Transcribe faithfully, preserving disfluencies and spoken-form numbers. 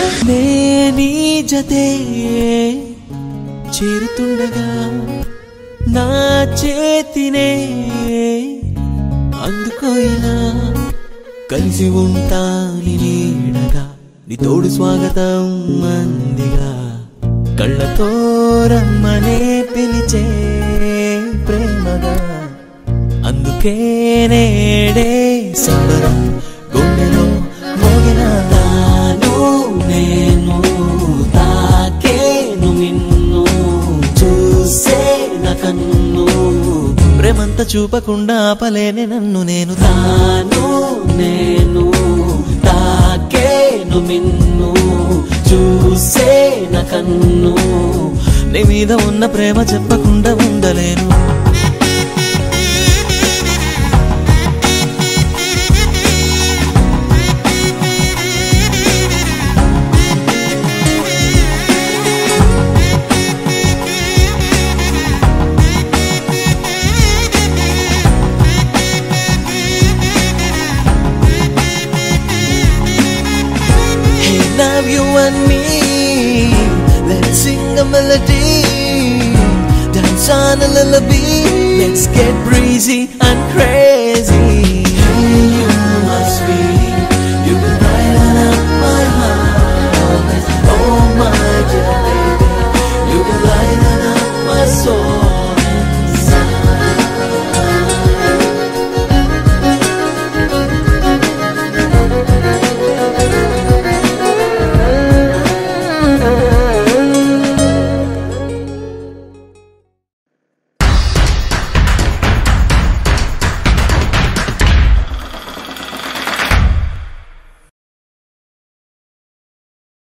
నేనీ జతే చేరుతుండగా నా చేతినే అందుకోయినా కలిసి ఉంటాని నీడగా నీ తోడు స్వాగతం మందిగా కళ్ళతో రమ్మనే పిలిచే ప్రేమగా అందుకే నేడే సంబరం గుండెలో మోగిన తాను నేను తాకేను నిన్ను చూసే నా కన్ను ప్రేమంతా చూపకుండా ఆపలేని నన్ను నేను తాను నేను తాకేను నిన్ను చూసే నా కన్ను నీ మీద ఉన్న ప్రేమ చెప్పకుండా ఉండలేను Love you and me, let's sing a melody, dance on a lullaby, let's get breezy and crazy.